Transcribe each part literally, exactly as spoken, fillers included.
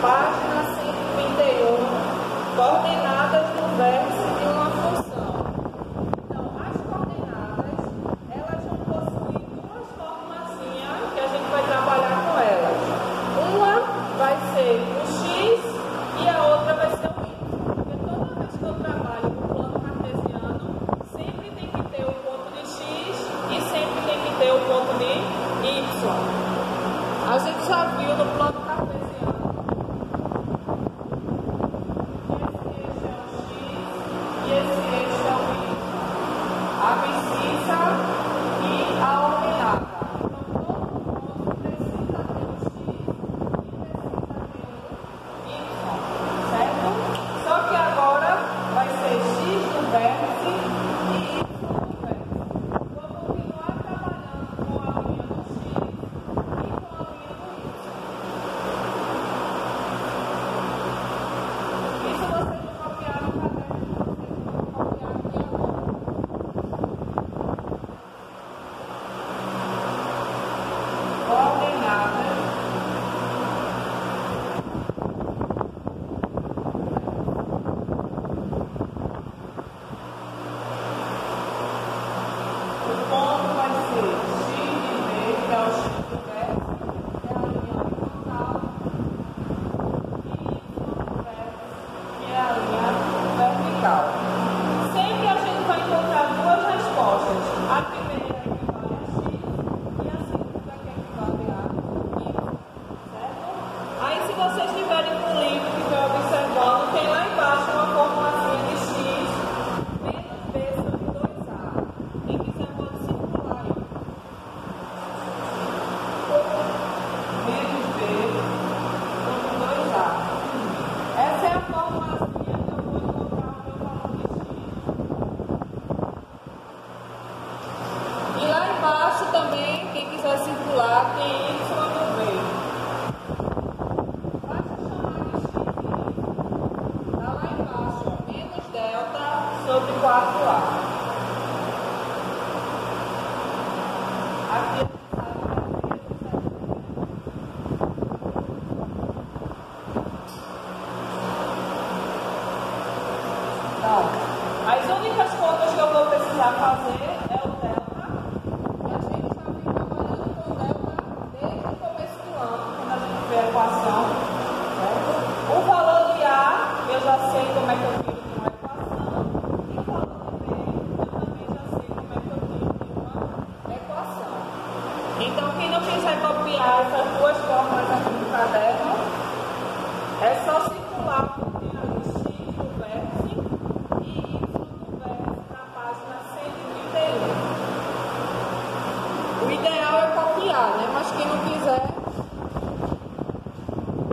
página cento e trinta e um, coordenadas no vértice de uma função. Então, as coordenadas, elas vão possuir duas formazinhas que a gente vai trabalhar com elas. Uma vai ser o x e a outra vai ser o y. Porque toda vez que eu trabalho com o plano cartesiano, sempre tem que ter o ponto de x e sempre tem que ter o ponto de y. A gente já viu no plano cartesiano que esse eixo é o x e esse eixo é o y. A abscissa e a ordenada. Então, todo ponto precisa ter o x e precisa ter o y, certo? Só que agora vai ser x no vértice e y no vértice. Vou continuar trabalhando com a linha do x e com a linha do y. Isso vocês vão copiar no caderno de vocês, vão copiar aqui agora. Coordenadas o ponto vai ser x de v, que é o x do vértice, que é a linha horizontal, e y do vértice, que é a linha vertical. Sempre a gente vai encontrar duas respostas. A primeira equivale a x e a segunda que equivale a y, certo? Aí, se vocês estiverem com o livro que estão observando, tem lá embaixo uma formulazinha de x menos b sobre dois a. Quem quiser pode circular aí. Menos b sobre dois a. Essa é a formulazinha que eu vou encontrar o meu valor de x. E lá embaixo também, quem quiser circular, tem y no v. Basta chamar de x e y. Está lá embaixo, ó, menos delta sobre quatro a. Aqui a gente sabe que é menos delta. Então, as únicas contas que eu vou precisar fazer é o delta, e a gente já vem trabalhando com o delta desde o começo do ano, quando a gente vê a equação, certo? O valor de A, eu já sei como é que eu tiro de uma equação, e o valor de B, eu também já sei como é que eu tiro de uma equação. Então, quem não quiser copiar essas duas fórmulas aqui no caderno, é só circular o que tem ali x no vértice e y no vértice na página cento e trinta e um. O ideal é copiar, né? Mas quem não quiser,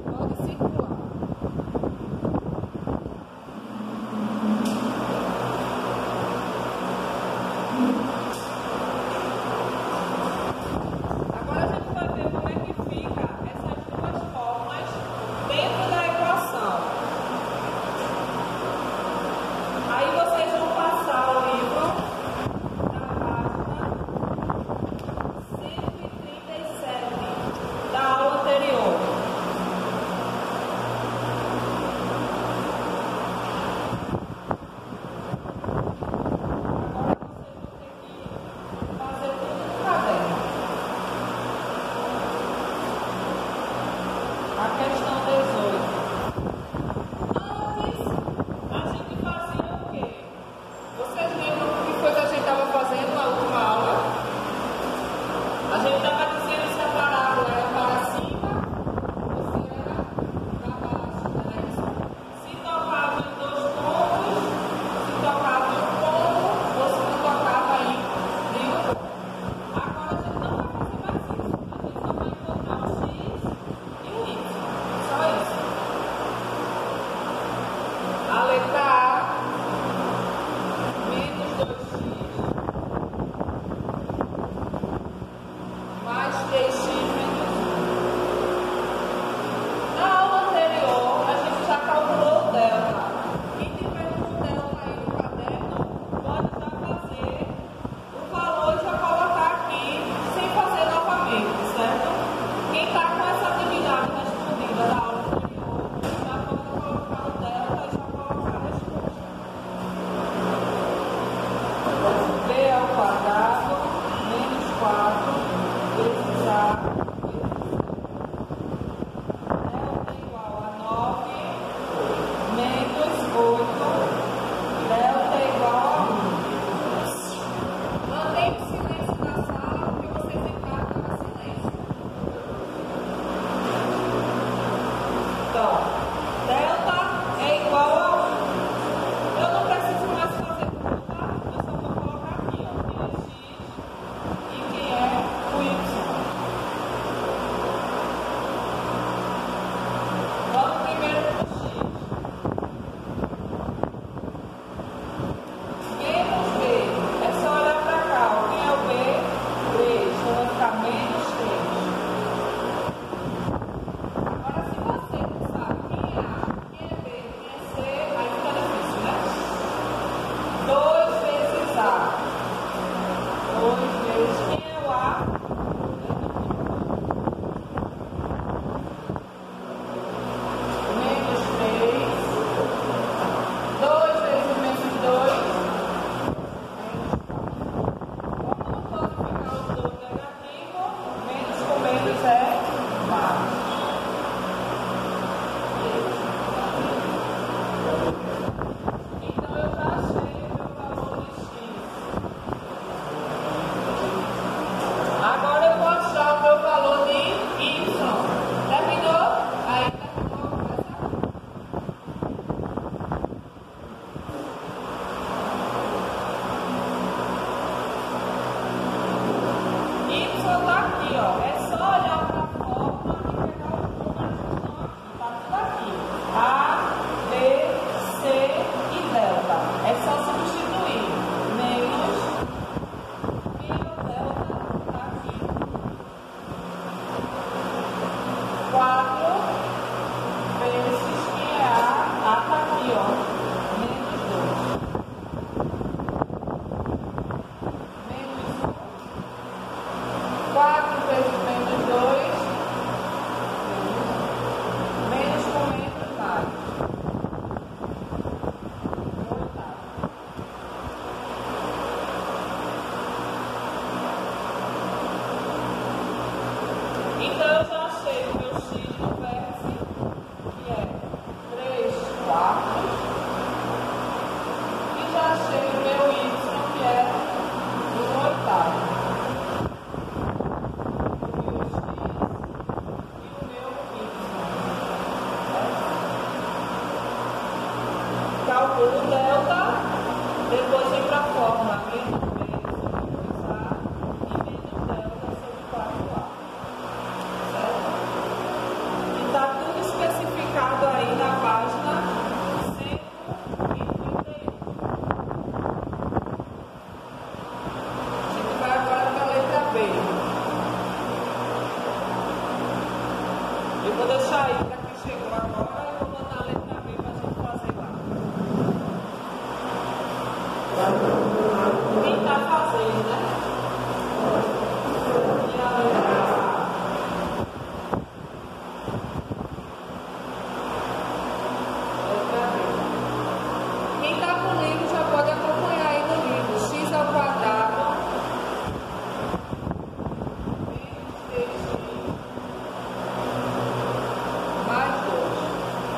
quatro vezes que é A, A está aqui, ó, menos dois. Menos um. quatro vezes menos dois. Menos com menos mais. Oitavo. Então eu já achei o meu x no vértice, que é três quartos. E já achei o meu y, que é um oitavo. O meu x e o meu y. Calculo o delta, depois vem para a fórmula menos b sobre dois a e menos delta sobre quatro a. Certo? E está tudo especificado aí na página cento e trinta e um. A gente vai agora para a letra B. Eu vou deixar aí para quem chegou agora e vou botar a letra B para a gente fazer lá. Quem está fazendo, né? E a letra A. Letra B. Quem está com o livro já pode acompanhar aí no livro. X ao quadrado menos três x mais dois.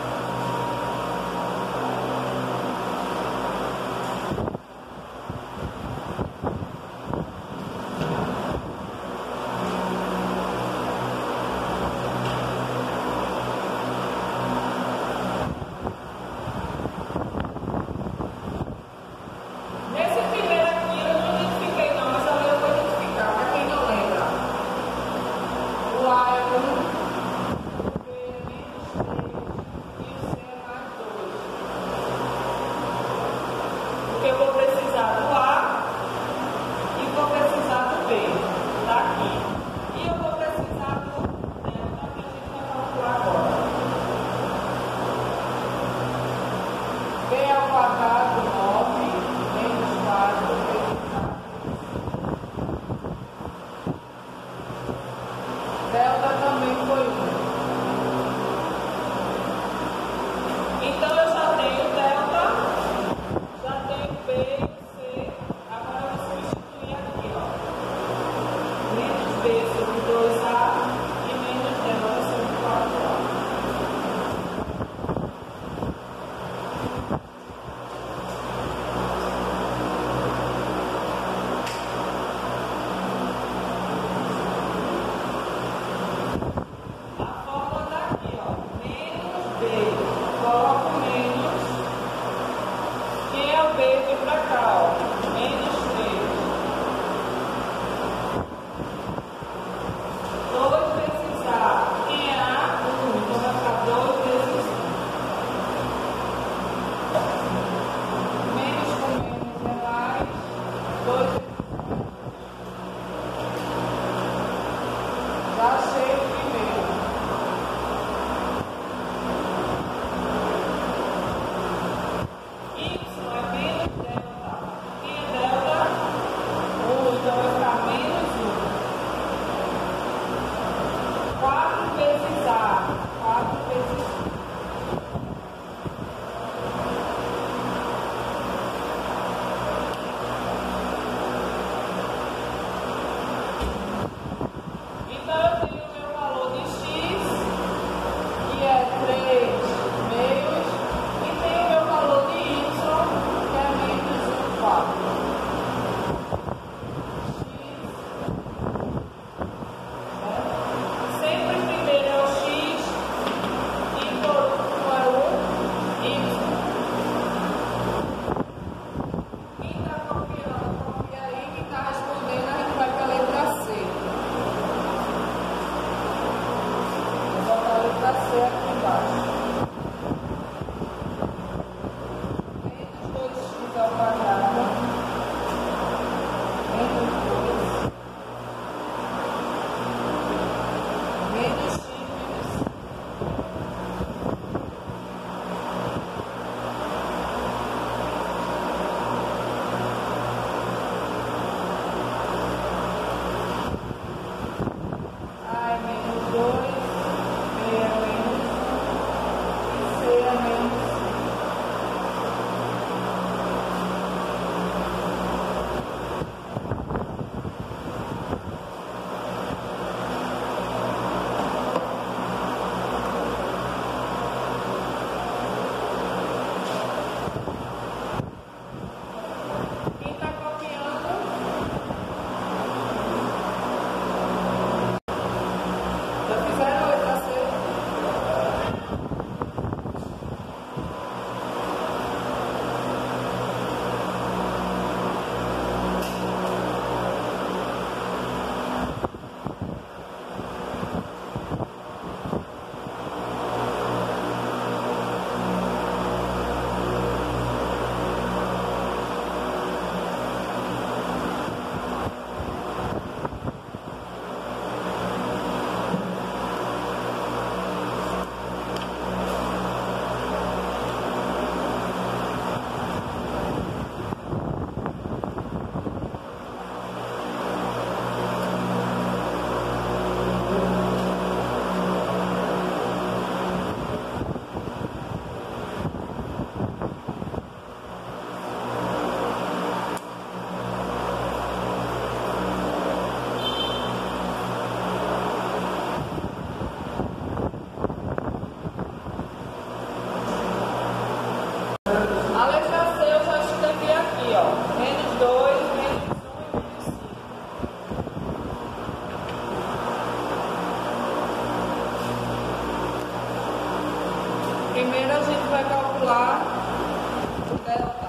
Primeiro a gente vai calcular o delta.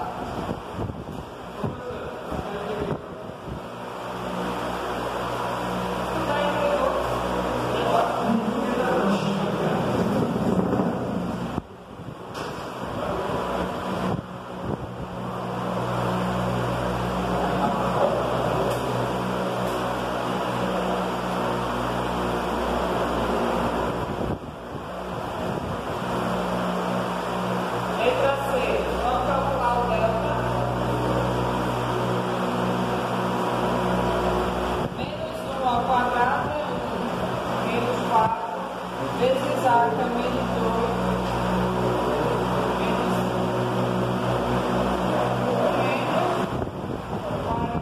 Letra C, vamos calcular o delta. Menos um ao quadrado é um, menos quatro, vezes A, que é menos dois, menos um, menos quarenta.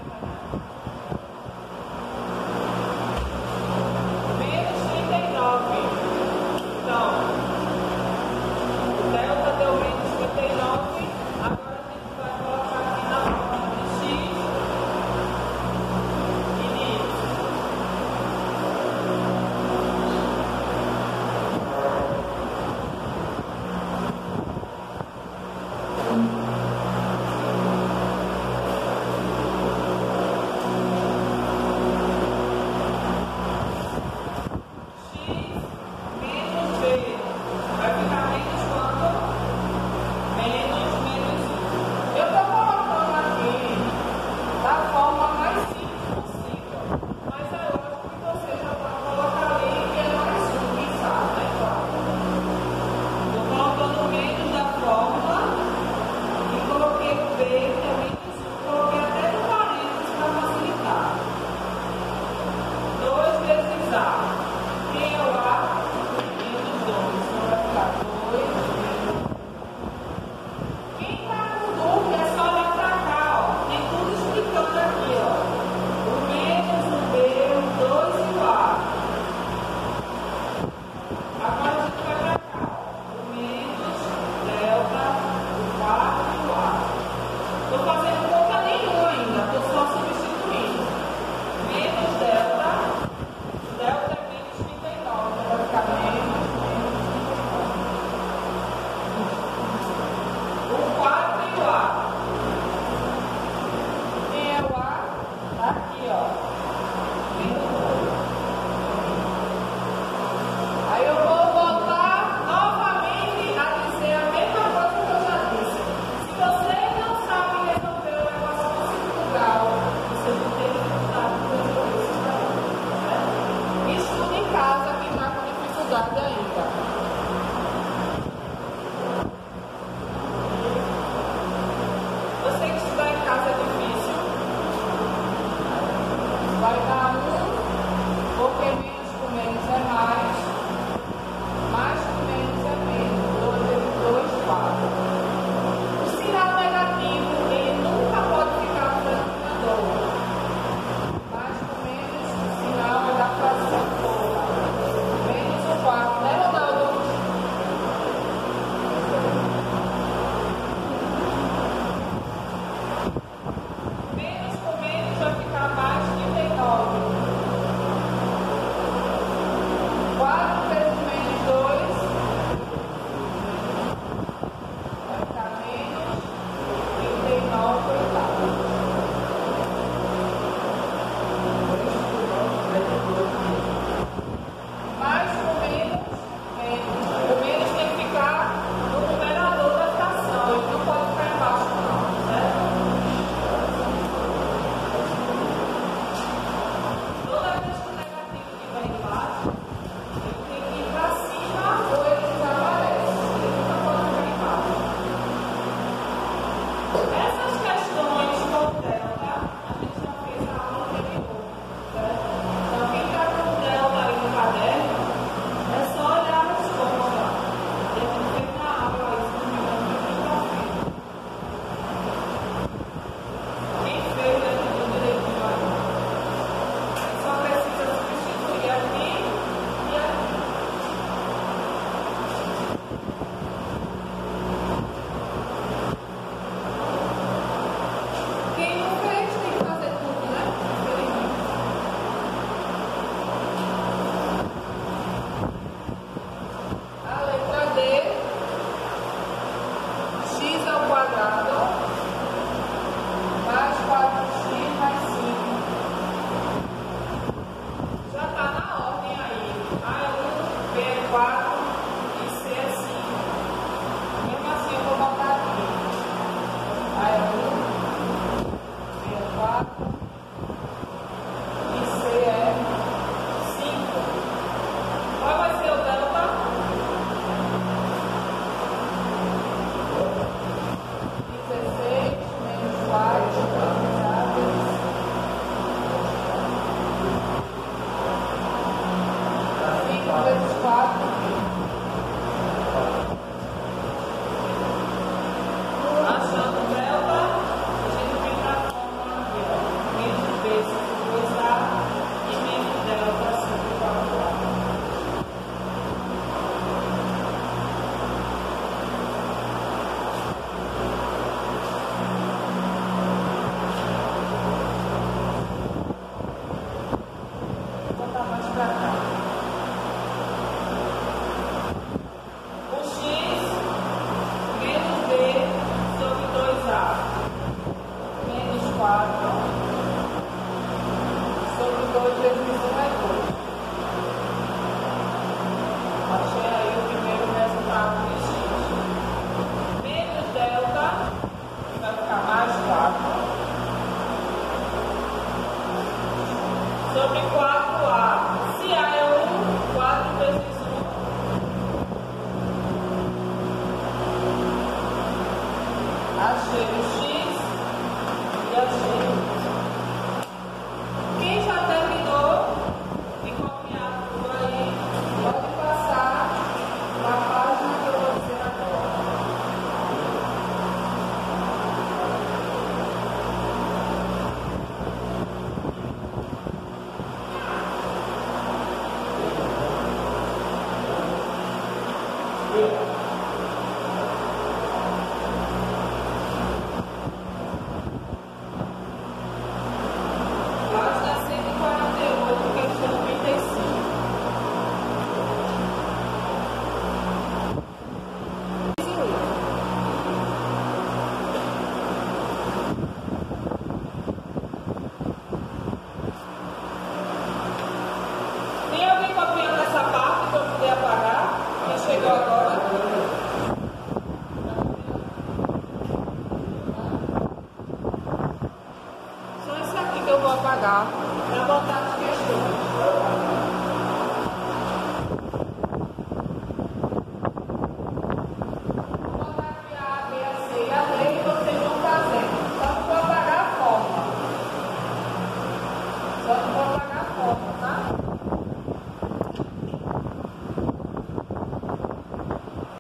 Menos trinta e nove. Então, o delta deu menos trinta e nove. Agora a gente vai colocar aqui na forma de x e de y. X menos b vai ficar menos quanto? Menos, menos um. Eu estou colocando aqui da forma mais simples possível, mas é lógico que você já pode colocar ali que é mais um, quem sabe, né? Claro. Estou colocando menos da fórmula e coloquei o b, que é menos um, coloquei até no parênteses para facilitar. dois vezes a. Quem é o A? Menos dois. Então vai ficar dois menos. Quem está com dúvida é só olhar para cá, ó. Tem tudo explicando aqui, ó. O menos, o B, o dois e o A. Agora a gente vai para cá, ó. O menos, delta, o quatro e o A. Estou fazendo conta nenhuma ainda, estou só substituindo. Menos delta, delta é menos trinta e nove, vai ficar menos, menos trinta e nove. O quatro e o A. Quem é o A? Tá aqui, ó. Menos dois. Aí eu vou voltar novamente a dizer a mesma coisa que eu já disse. Se você não sabe resolver o equação do segundo grau, você não tem dificuldade de resolver isso daí, né? Estude em casa quem está com dificuldade ainda. Eu sei que estudar em casa é difícil. Vai dar um, porque menos com menos é mais, mais com menos é menos. dois vezes dois, quatro. O sinal negativo, ele nunca pode ficar no denominador. Mais com menos, o sinal é da fração toda. Menos o quatro, né, Ronaldo? Página cento e quarenta e oito, questão trinta e cinco. Tem alguém copiando essa parte para eu poder apagar? Quem chegou agora? Só isso aqui que eu vou apagar para botar as questões. Vou botar aqui a A, B, a C e a D e vocês vão fazendo. Só não vou apagar a forma. Só não vou apagar a forma, tá?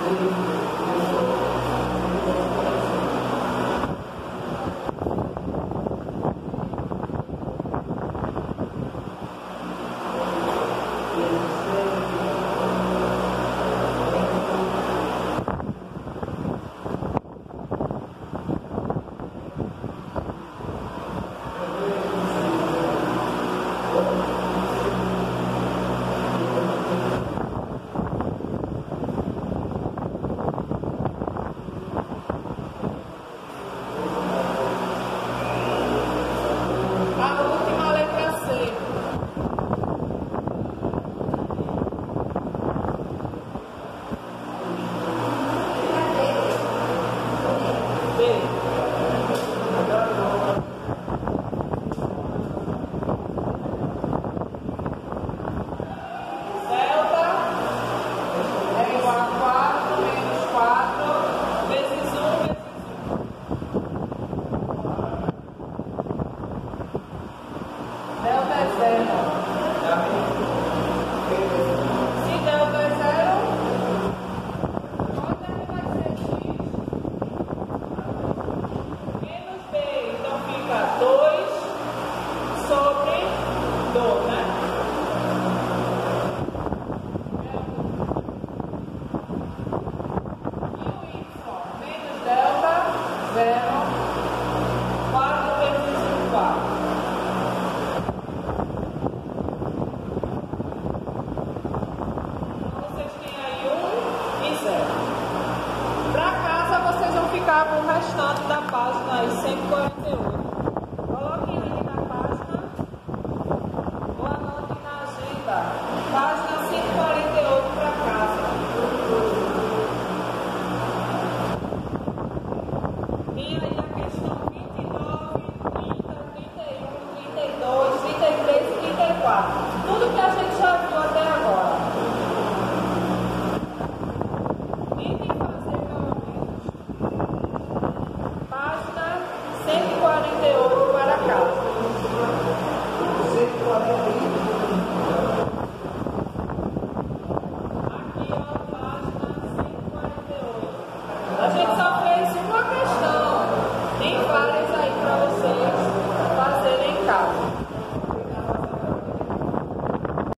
Senhor.